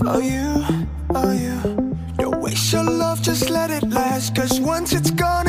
Oh you, oh you. Don't waste your love, just let it last. 'Cause once it's gone